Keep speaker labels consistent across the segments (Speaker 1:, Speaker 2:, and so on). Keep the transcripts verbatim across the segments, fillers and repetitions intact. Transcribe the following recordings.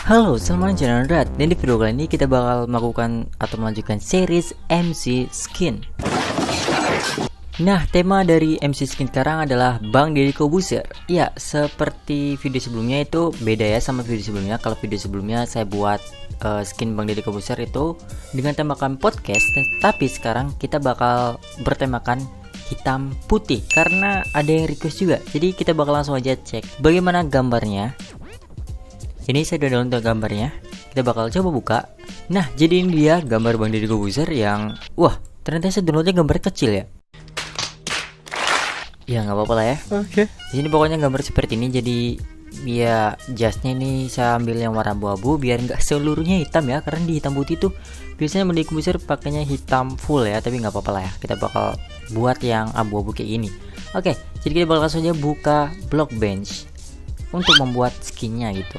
Speaker 1: Halo, selamat channel Rat. Dan di video kali ini kita bakal melakukan atau melanjutkan series M C Skin. Nah, tema dari M C Skin sekarang adalah Bang Deddy Corbuzier. Ya, seperti video sebelumnya itu beda ya sama video sebelumnya. Kalau video sebelumnya saya buat uh, skin Bang Deddy Corbuzier itu dengan temakan podcast, tapi sekarang kita bakal bertemakan hitam putih karena ada yang request juga. Jadi kita bakal langsung aja cek bagaimana gambarnya. Ini saya udah download gambarnya. Kita bakal coba buka. Nah, jadi ini dia gambar Bang Deddy Corbuzier yang wah, ternyata saya downloadnya gambar kecil ya. Ya nggak apa-apa lah ya. Oke. Okay. Di sini pokoknya gambar seperti ini. Jadi ya jasnya ini saya ambil yang warna abu-abu biar nggak seluruhnya hitam ya. Karena di hitam putih tuh biasanya Bang Deddy Corbuzier pakainya hitam full ya. Tapi nggak apa-apa lah ya. Kita bakal buat yang abu-abu kayak gini. Oke. Okay, jadi kita bakal langsung aja buka Blockbench untuk membuat skinnya gitu.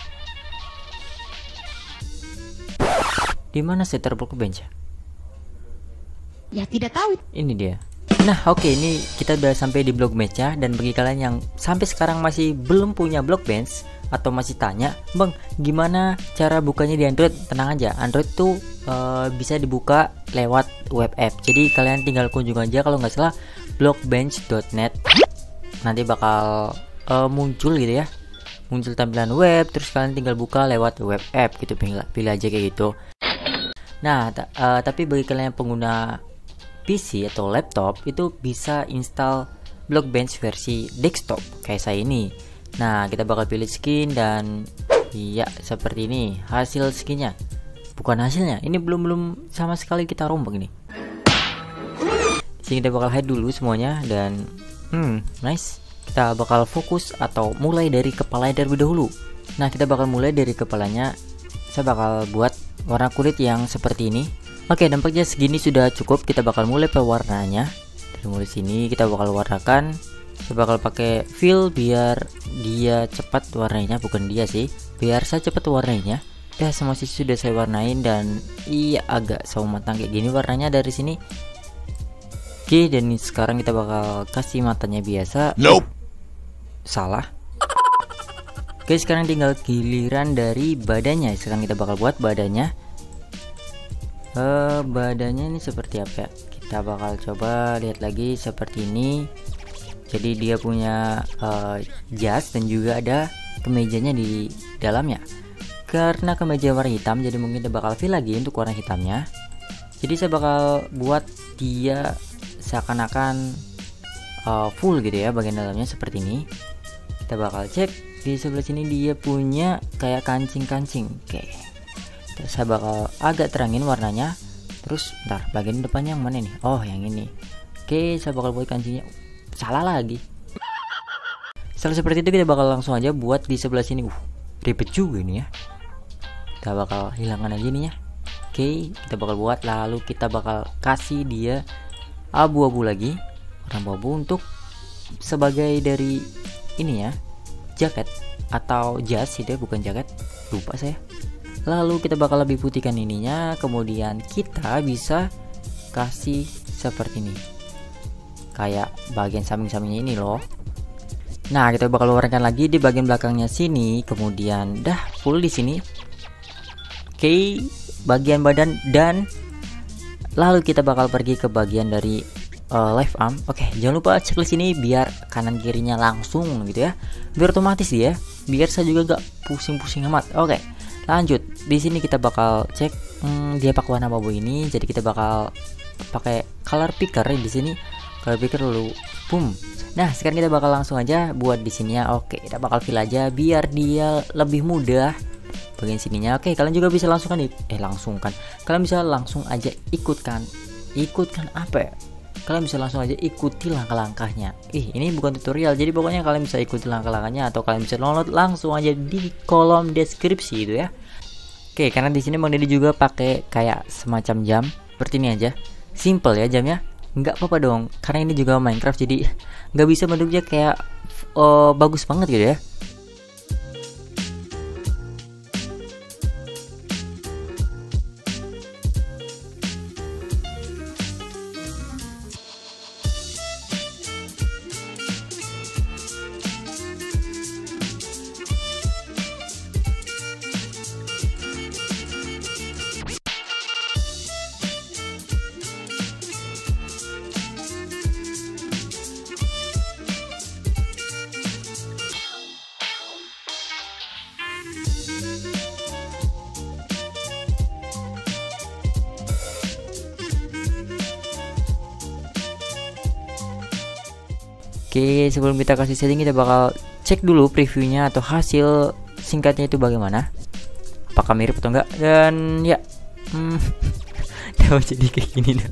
Speaker 1: Di mana setter Blockbench ya?
Speaker 2: Ya tidak tahu.
Speaker 1: Ini dia. Nah, oke, okay, ini kita udah sampai di Blockbench ya. Dan bagi kalian yang sampai sekarang masih belum punya Blockbench atau masih tanya, Bang, gimana cara bukanya di Android? Tenang aja, Android tuh uh, bisa dibuka lewat web app. Jadi kalian tinggal kunjung aja kalau nggak salah blockbench dot net. Nanti bakal uh, muncul gitu ya. Muncul tampilan web, terus kalian tinggal buka lewat web app gitu, pilih, pilih aja kayak gitu. Nah, uh, tapi bagi kalian yang pengguna P C atau laptop itu bisa install Blockbench versi desktop kayak saya ini. Nah, kita bakal pilih skin dan iya seperti ini hasil skinnya. Bukan hasilnya, ini belum belum sama sekali kita rombak ini. Sini kita bakal hide dulu semuanya dan hmm nice. Kita bakal fokus atau mulai dari kepalanya terlebih dahulu. Nah, kita bakal mulai dari kepalanya. Saya bakal buat warna kulit yang seperti ini. Oke, nampaknya segini sudah cukup. Kita bakal mulai pewarnanya. Dari mulai sini kita bakal warnakan. Saya bakal pakai fill biar dia cepat warnanya, bukan dia sih, biar saya cepat warnanya. Ya, semua sisi sudah saya warnain dan iya agak sawo matang kayak gini warnanya dari sini. Oke, dan sekarang kita bakal kasih matanya biasa. Nope. Salah. Oke, sekarang tinggal giliran dari badannya. Sekarang kita bakal buat badannya. Uh, badannya ini seperti apa ya? Kita bakal coba lihat lagi seperti ini. Jadi dia punya uh, jas dan juga ada kemejanya di dalamnya. Karena kemeja warna hitam, jadi mungkin kita bakal fill lagi untuk warna hitamnya. Jadi saya bakal buat dia seakan-akan uh, full gitu ya, bagian dalamnya seperti ini. Kita bakal cek di sebelah sini dia punya kayak kancing-kancing. Oke, saya bakal agak terangin warnanya. Terus bentar, bagian depannya yang mana nih? Oh, yang ini. Oke, saya bakal buat kancingnya. Salah lagi. Setelah seperti itu kita bakal langsung aja buat di sebelah sini. Uh, ribet juga ini ya. Kita bakal hilangkan aja ininya. Oke, kita bakal buat, lalu kita bakal kasih dia abu-abu lagi, warna abu-abu untuk sebagai dari ini ya, jaket atau jas itu ya, bukan jaket, lupa saya. Lalu kita bakal lebih putihkan ininya, kemudian kita bisa kasih seperti ini, kayak bagian samping-sampingnya ini loh. Nah, kita bakal warnakan lagi di bagian belakangnya sini, kemudian dah full di sini. Oke, bagian badan dan lalu kita bakal pergi ke bagian dari uh, left arm. Oke, jangan lupa checklist ini biar kanan kirinya langsung gitu ya, biar otomatis dia, biar saya juga gak pusing-pusing amat. Oke, lanjut. Di sini kita bakal cek hmm, dia pakai warna abu ini, jadi kita bakal pakai color picker di sini. Color picker dulu, boom. Nah, sekarang kita bakal langsung aja buat di sini ya. Oke, kita bakal fill aja biar dia lebih mudah bagian sininya. Oke, kalian juga bisa langsung kan eh langsung kan. Kalian bisa langsung aja ikutkan. Ikutkan apa ya? Kalian bisa langsung aja ikuti langkah-langkahnya. Ih, ini bukan tutorial. Jadi pokoknya kalian bisa ikuti langkah-langkahnya atau kalian bisa download langsung aja di kolom deskripsi itu ya. Oke, karena di sini Bang Deddy juga pakai kayak semacam jam seperti ini aja. Simple ya jamnya. Nggak apa-apa dong, karena ini juga Minecraft jadi nggak bisa bentuknya kayak uh, bagus banget gitu ya. Oke, sebelum kita kasih setting, kita bakal cek dulu previewnya atau hasil singkatnya itu bagaimana, apakah mirip atau enggak. Dan ya, hmm, udah jadi kayak gini dah.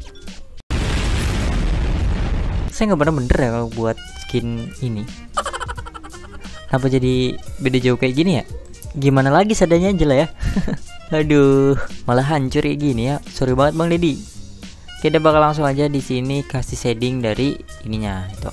Speaker 1: Saya nggak pernah bener ya kalau buat skin ini. Kenapa jadi beda jauh kayak gini ya? Gimana lagi seadanya aja lah ya. Aduh, malah hancur kayak gini ya. Sorry banget Bang Deddy. Kita bakal langsung aja di sini kasih shading dari ininya itu.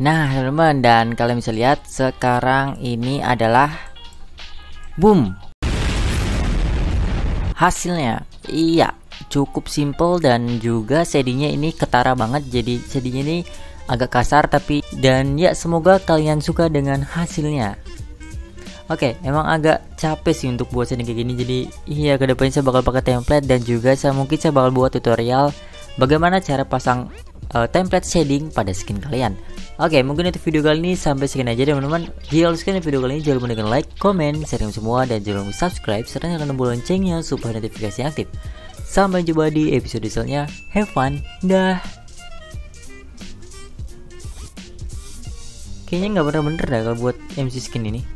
Speaker 1: Nah teman-teman, dan kalian bisa lihat sekarang ini adalah boom hasilnya. Iya, cukup simple dan juga shadingnya ini ketara banget. Jadi shadingnya ini agak kasar tapi, dan ya semoga kalian suka dengan hasilnya. Oke, emang agak capek sih untuk buat shading kayak gini. Jadi iya, kedepannya saya bakal pakai template, dan juga saya mungkin saya bakal buat tutorial bagaimana cara pasang uh, template shading pada skin kalian. Oke, mungkin itu video kali ini, sampai sekian aja teman-teman. Jika kalian suka video kali ini, jangan lupa dengan like, comment, share semua, dan jangan lupa subscribe serta nyalakan tombol loncengnya supaya notifikasi aktif. Sampai jumpa di episode selanjutnya. Have fun, dah. Kayaknya nggak bener-bener dah kalau buat M C skin ini.